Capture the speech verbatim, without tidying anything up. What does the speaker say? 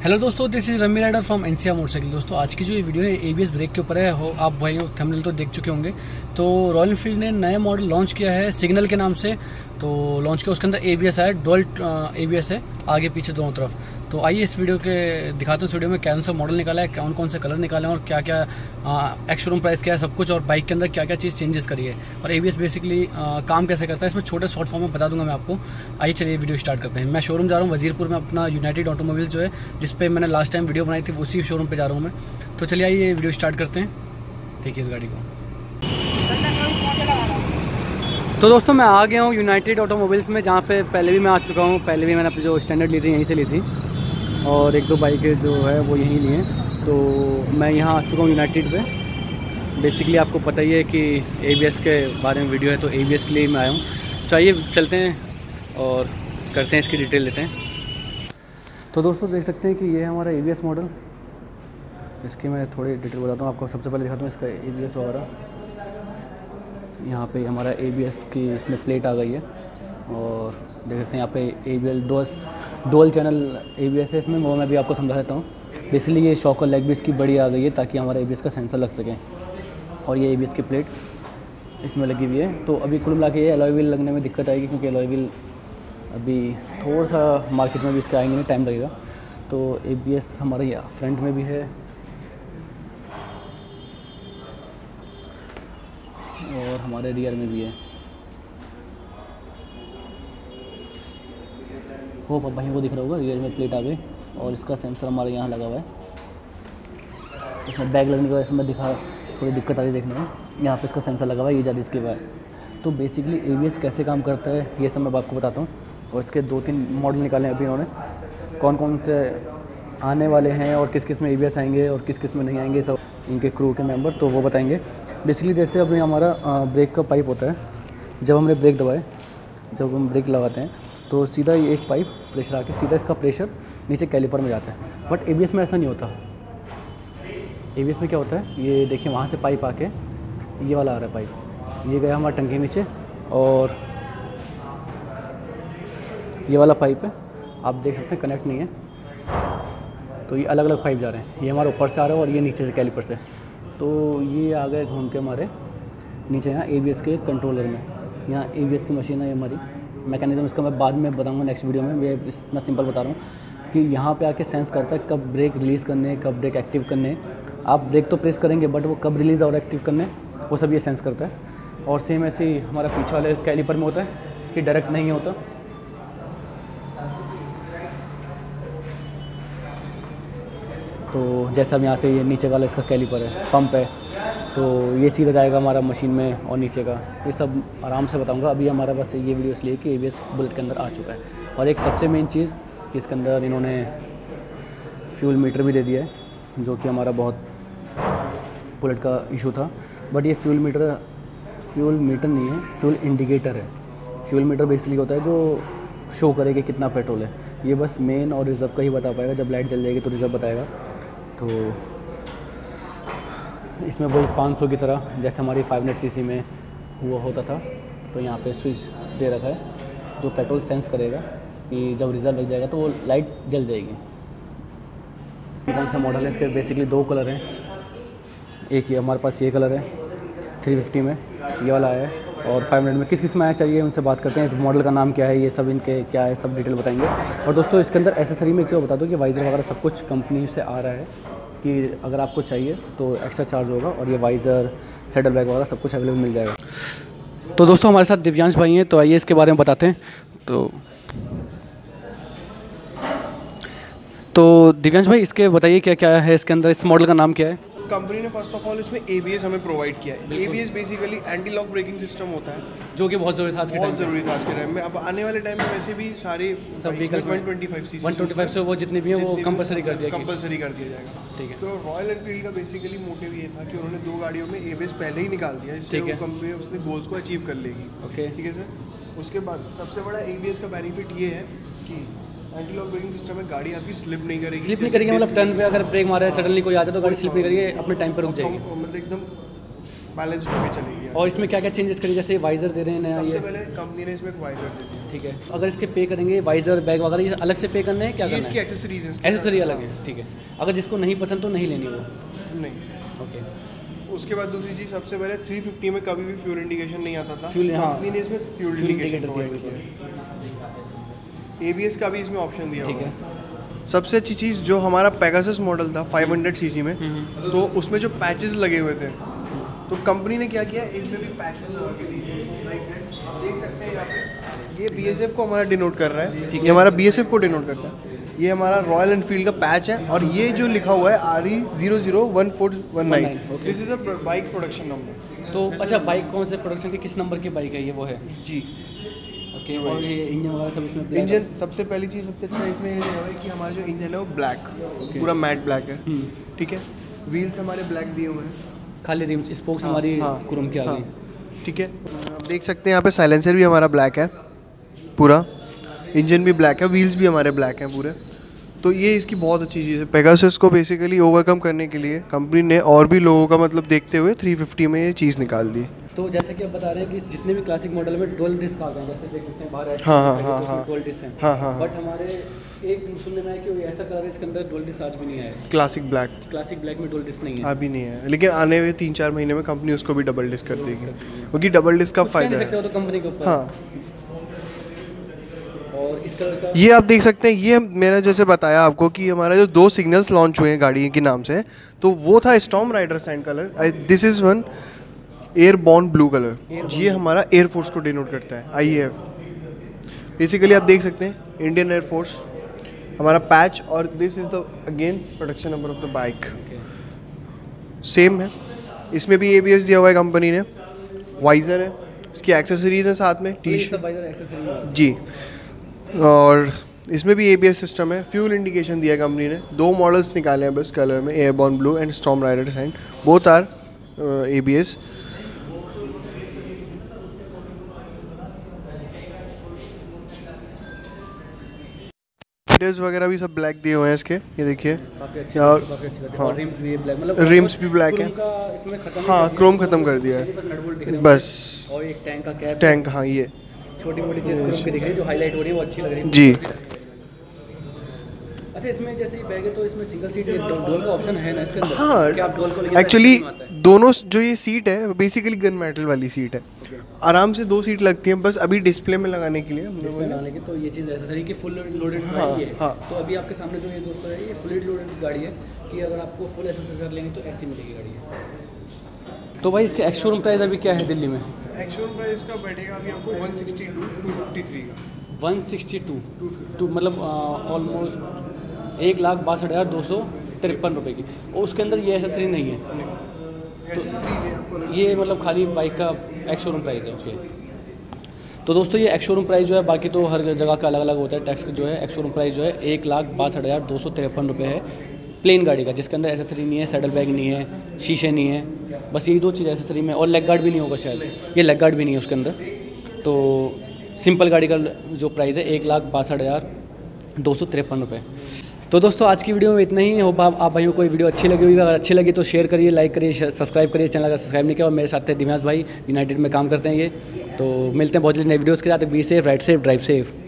Hello दोस्तों, this is Rami rider from Ncrmotorcycles। दोस्तों आज की जो ये वीडियो है एबीएस ब्रेक के ऊपर है। हो आप भाई थंबनेल तो देख चुके होंगे। तो रॉयल एनफील्ड ने नया मॉडल लॉन्च किया है सिग्नल के नाम से। तो लॉन्च किया, उसके अंदर एबीएस है, डुअल एबीएस है आगे पीछे दोनों तरफ। तो आइए इस वीडियो के दिखाते हैं, इस वीडियो में कौन सा मॉडल निकाला है, कौन कौन से कलर निकाले हैं और क्या क्या एक्स शोरूम प्राइस क्या है सब कुछ, और बाइक के अंदर क्या क्या चीज़ चेंजेस करी है और एबीएस बेसिकली काम कैसे करता है इसमें छोटे शॉर्ट फॉर्म में बता दूंगा मैं आपको। आइए चलिए वीडियो स्टार्ट करते हैं। मैं शोरूम जा रहा हूँ वजीरपुर में, अपना यूनाइटेड ऑटोमोबाइल्स जो है जिसपे मैंने लास्ट टाइम वीडियो बनाई थी उसी शोरूम पर जा रहा हूँ मैं। तो चलिए आइए वीडियो स्टार्ट करते हैं। देखिए इस गाड़ी को। तो दोस्तों मैं आ गया हूँ यूनाइटेड ऑटोमोबाइल्स में, जहाँ पे पहले भी मैं आ चुका हूँ। पहले भी मैंने अपनी जो स्टैंडर्ड ली थी यहीं से ली थी और एक दो बाइकें जो है वो यहीं ली हैं। तो मैं यहाँ आ चुका हूँ यूनाइटेड पे। बेसिकली आपको पता ही है कि एबीएस के बारे में वीडियो है, तो एबीएस के लिए मैं आया हूँ। चाहिए चलते हैं और करते हैं, इसकी डिटेल लेते हैं। तो दोस्तों देख सकते हैं कि ये है हमारा एबीएस मॉडल। इसकी मैं थोड़ी डिटेल बताता हूँ आपको। सबसे पहले दिखाता हूँ इसका एबीएस वगैरह। यहाँ पे हमारा एबीएस की इसमें प्लेट आ गई है और देख सकते हैं यहाँ पे एबीएल दो डुअल चैनल एबीएस है इसमें। वो मैं भी आपको समझा देता हूँ। बेसिकली ये शॉक और लेग भी इसकी बड़ी आ गई है ताकि हमारा एबीएस का सेंसर लग सके। और ये एबीएस की प्लेट इसमें लगी हुई है। तो अभी कुल मिला के ये अलॉय व्हील लगने में दिक्कत आएगी, क्योंकि अलॉय व्हील अभी थोड़ा सा मार्केट में भी इसके आएंगे, नहीं टाइम लगेगा। तो एबीएस हमारे यहाँ फ्रंट में भी है और हमारे रियर में भी है। वो भाई को दिख रहा होगा, रियर में प्लेट आ गई और इसका सेंसर हमारे यहाँ लगा हुआ है। इसमें बैग लगने की वजह से मैं दिखा थोड़ी दिक्कत आ रही देखने में। यहाँ पे इसका सेंसर लगा हुआ है, ये ज़्यादा इसके बाद। तो बेसिकली एबीएस कैसे काम करता है ये सब मैं आपको बताता हूँ। और इसके दो तीन मॉडल निकाले हैं अभी इन्होंने, कौन कौन से आने वाले हैं और किस किस में एबीएस आएंगे और किस किस में नहीं आएंगे, सब इनके क्रू के मेंबर तो वो बताएंगे। बेसिकली जैसे अभी हमारा ब्रेक का पाइप होता है, जब हमने ब्रेक दबाए, जब हम ब्रेक लगाते हैं तो सीधा ये एक पाइप प्रेशर आके सीधा इसका प्रेशर नीचे कैलिपर में जाता है। बट एबीएस में ऐसा नहीं होता। एबीएस में क्या होता है, ये देखिए वहाँ से पाइप आके ये वाला आ रहा है पाइप, ये गया हमारा टंकी नीचे और ये वाला पाइप है, आप देख सकते हैं कनेक्ट नहीं है। तो ये अलग अलग पाइप जा रहे हैं, ये हमारे ऊपर से आ रहा है और ये नीचे से कैलिपर से। तो ये आ गए घूम के हमारे नीचे यहाँ एबीएस के कंट्रोलर में। यहाँ एबीएस की मशीन है हमारी। मैकेनिज्म इसका मैं बाद में बताऊंगा नेक्स्ट वीडियो में। मैं इतना सिंपल बता रहा हूँ कि यहाँ पे आके सेंस करता है कब ब्रेक रिलीज़ करने, कब ब्रेक एक्टिव करने। आप ब्रेक तो प्रेस करेंगे बट वो कब रिलीज़ और एक्टिव करने वो सब ये सेंस करता है। और सेम ऐसे ही हमारा पीछे वाले कैलिपर में होता है कि डायरेक्ट नहीं होता। तो जैसा अब यहाँ से ये नीचे वाला इसका कैलिपर है, पंप है, तो ये सीधा जाएगा हमारा मशीन में और नीचे का ये सब आराम से बताऊंगा। अभी हमारा बस ये वीडियो इसलिए कि एबीएस बुलेट के अंदर आ चुका है। और एक सबसे मेन चीज़ कि इसके अंदर इन्होंने फ्यूल मीटर भी दे दिया है, जो कि हमारा बहुत बुलेट का इशू था। बट ये फ्यूल मीटर फ्यूल मीटर नहीं है, फ्यूल इंडिकेटर है। फ्यूल मीटर बेसिकली होता है जो शो करे कि कितना पेट्रोल है। ये बस मेन और रिज़र्व का ही बता पाएगा। जब लाइट जल जाएगी तो रिज़र्व बताएगा। तो इसमें वही पाँच सौ की तरह जैसे हमारी फाइव हंड्रेड सीसी में हुआ होता था। तो यहाँ पे स्विच दे रखा है जो पेट्रोल सेंस करेगा कि जब रिजल्ट लग जाएगा तो वो लाइट जल जाएगी। कौन सा मॉडल है इसके? बेसिकली दो कलर हैं। एक ये हमारे पास ये कलर है थ्री फिफ्टी में, ये वाला है, और फाइव हंड्रेड में। किस किस में आया चाहिए उनसे बात करते हैं। इस मॉडल का नाम क्या है, ये सब इनके क्या है, सब डिटेल बताएंगे। और दोस्तों इसके अंदर एसेसरी में एक चीज़ बता दो कि वाइज़र वगैरह सब कुछ कंपनी से आ रहा है, कि अगर आपको चाहिए तो एक्स्ट्रा चार्ज होगा। और ये वाइज़र, सैडल बैग वगैरह सब कुछ अवेलेबल मिल जाएगा। तो दोस्तों हमारे साथ दिव्यांश भाई हैं, तो आइए इसके बारे में बताते हैं। तो तो दिव्यांश भाई इसके बताइए क्या क्या है इसके अंदर, इस मॉडल का नाम क्या है? कंपनी ने फर्स्ट ऑफ ऑल इसमें एबीएस हमें प्रोवाइड किया है। ABS basically anti lock braking system होता है, जो कि बहुत ज़रूरी था आज के टाइम बहुत ज़रूरी था आज के टाइम में। अब आने वाले टाइम में वैसे भी सारे सब vehicle one twenty five CC one twenty five से वो जितनी भी है वो कंपलसरी कर दिया कंपलसरी कर दिया जाएगा। ठीक है। तो रॉयल एनफील्ड का बेसिकली मोटिव ये था कि उन्होंने दो गाड़ियों में एबीएस पहले ही निकाल दिया, इससे वो कंपनी उसने गोल्स को अचीव कर लेगी। ओके, ठीक है सर। उसके बाद सबसे बड़ा एबीएस का बेनिफिट ये है कि एंटी लॉक ब्रेकिंग सिस्टम में गाड़ी आपकी स्लिप नहीं करेगी। स्लिप नहीं करेगी मतलब टर्न पे अगर ब्रेक मारे सडनली कोई आ जाए तो गाड़ी स्लिप नहीं करेगी, अपने टाइम पे रुक जाएगी, मतलब एकदम बैलेंस होकर चलेगी। और इसमें क्या क्या चेंजेस करें, जैसे वाइजर दे रहे हैं नया? सबसे ये पहले कंपनी ने इसमें एक वाइजर दे दिया। ठीक है। अगर इसके पे करेंगे वाइजर बैग वगैरह ये अलग से पे करने हैं क्या करना है? इसकी एक्सेसरीज हैं, एक्सेसरी अलग है, ठीक है। अगर जिसको नहीं पसंद तो नहीं लेनी वो? नहीं। ओके। उसके बाद दूसरी चीज़, सबसे पहले थ्री फिफ्टी में कभी भी फ्यूल इंडिकेशन नहीं आता था। फ्यूल, हाँ, कंपनी ने इसमें फ्यूल इंडिकेटर प्रोवाइड किया। एबीएस का भी इसमें ऑप्शन दिया हुआ है। सबसे अच्छी चीज़ जो हमारा पेगासस मॉडल था फाइव हंड्रेड सीसी में, तो उसमें जो पैचेस लगे हुए थे, तो कंपनी ने क्या किया, इसमें भी पैचेस लगा के दिए लाइक दैट। आप देख सकते हैं यहाँ पे ये बीएसएफ को हमारा डिनोट कर रहा है, ये हमारा बीएसएफ को डिनोट करता है। ये हमारा रॉयल एनफील्ड का पैच है और ये जो लिखा हुआ है R E zero zero one four one nine, this is a bike production number. तो अच्छा, बाइक कौन से प्रोडक्शन की किस नंबर की बाइक है ये, वो है जी। ओके। और ये इंजन वगैरह सब इसमें ब्लैक इंजन, सबसे पहली चीज़ सबसे अच्छा इसमें ये है कि हमारा जो इंजन है वो ब्लैक, पूरा मैट ब्लैक है, ठीक है। व्हील्स हमारे ब्लैक दिए हुए हैं, खाली रिम्स स्पोक्स हमारी क्रोम के आ गई, ठीक है। आप देख सकते हैं यहाँ पे साइलेंसर भी हमारा ब्लैक है पूरा, इंजन भी ब्लैक है, व्हील्स भी हमारे ब्लैक हैं पूरे। तो ये इसकी बहुत अच्छी चीज़ है। पेगासस को बेसिकली ओवरकम करने के लिए कंपनी ने और भी लोगों का मतलब देखते हुए थ्री फिफ्टी में ये चीज़ निकाल दी। तो जैसे कि आप बता रहे हैं कि जितने भी क्लासिक मॉडल में डुअल डिस्क आ गए हैं, जैसे देख सकते हैं बाहर, हाँ हाँ हाँ हाँ डुअल डिस्क है, हाँ हाँ, बट हमारे एक सुनने में आया कि ऐसा कलर है इसके अंदर डुअल डिस्क आज भी नहीं आया, क्लासिक ब्लैक, क्लासिक ब्लैक में डुअल डिस्क नहीं है अभी नहीं है, लेकिन आने हुए तीन चार महीने में कंपनी उसको भी डबल डिस्क कर देगी, क्योंकि डबल डिस्क का फायदा है तो कंपनी के ऊपर। हाँ, और इस तरह का ये आप देख सकते हैं, ये मेरा जैसे बताया आपको कि हमारा जो दो सिग्नल्स लॉन्च हुए हैं गाड़ी के नाम से, तो वो था storm rider sand colour, this is one airborne blue colour, ये हमारा एयरफोर्स को डिनोट करता है, आई ए एफ। बेसिकली आप देख सकते हैं इंडियन एयरफोर्स हमारा पैच, और this is the again production number of the bike, same है। इसमें भी एबीएस दिया हुआ है कंपनी ने, वाइजर है, इसकी एक्सेसरीज हैं साथ में, टी शर्ट जी, और इसमें भी एबीएस सिस्टम है। फ्यूल इंडिकेशन दिया है कंपनी ने, दो मॉडल्स निकाले हैं बस कलर में, airborne blue and storm rider sand, both are ABS. वगैरह भी सब ब्लैक दिए हुए हैं इसके, ये देखिए, और रिम्स भी ब्लैक है, हाँ क्रोम खत्म कर दिया है बस, और एक टैंक का कैप, टैंक, हाँ ये छोटी मोटी चीज़ क्रोम की दिख रही है जो हाईलाइट हो रही है, वो अच्छी लग रही है जी। अच्छा, इसमें जैसे ये बैग है तो इसमें सिंगल सीट डोल का ऑप्शन है ना इसके अंदर? हाँ, एक्चुअली दोनों जो ये सीट है बेसिकली गन मेटल वाली सीट है, आराम से दो सीट लगती हैं, बस अभी डिस्प्ले में लगाने के लिए डिस्प्ले लगाने के। तो ये चीज़ एसेसरी की फुल लोडेड गाड़ी है, हाँ। तो अभी आपके सामने जो ये दोस्तों है, ये फुल लोडेड गाड़ी है कि अगर आपको फुल एसेसरी कर लेंगे तो ऐसी मिलेगी गाड़ी है। तो भाई इसके एक्स शोरूम प्राइस अभी क्या है दिल्ली में? एक्स शोरूम प्राइस का बैठेगा अभी आपको one sixty two two fifty three का, वन सिक्सटी टू टू मतलब ऑलमोस्ट एक लाख बासठ हज़ार दो सौ तिरपन रुपये की, और उसके अंदर ये एसेसरी नहीं है, तो ये मतलब खाली बाइक का एक्स शोरूम प्राइस है। ओके, तो दोस्तों ये एक्स शोरूम प्राइस जो है, बाकी तो हर जगह का अलग अलग होता है, टैक्स जो है एक्स शोरूम प्राइस जो है एक लाख बासठ हज़ार दो सौ तिरपन रुपये है प्लेन गाड़ी का, जिसके अंदर एसेसरी नहीं है, सैडल बैग नहीं है, शीशे नहीं है, बस यही दो चीज़ एसेसरी में, और लेग गार्ड भी नहीं होगा शायद, ये लेग गार्ड भी नहीं है उसके अंदर। तो सिंपल गाड़ी का जो प्राइस है एक लाख बासठ हज़ार दो सौ तिरपन रुपये। तो दोस्तों आज की वीडियो में इतना ही। होप आप, आप भाइयों को वीडियो अच्छी लगी होगी, अगर अच्छी लगी तो शेयर करिए, लाइक करिए, सब्सक्राइब करिए, चैनल अगर सब्सक्राइब नहीं किया। और मेरे साथ थे दिव्यांश भाई, यूनाइटेड में काम करते हैं ये। तो मिलते हैं बहुत जल्दी नए वीडियोज़ के साथ। Be safe, ride safe, drive safe.